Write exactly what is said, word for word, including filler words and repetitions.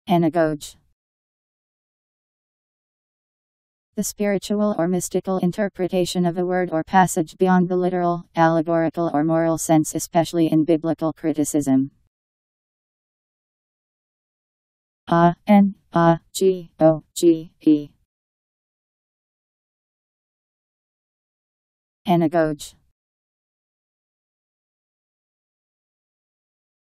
Anagoge. The spiritual or mystical interpretation of a word or passage beyond the literal, allegorical or moral sense, especially in biblical criticism. A N A G O G E. Anagoge.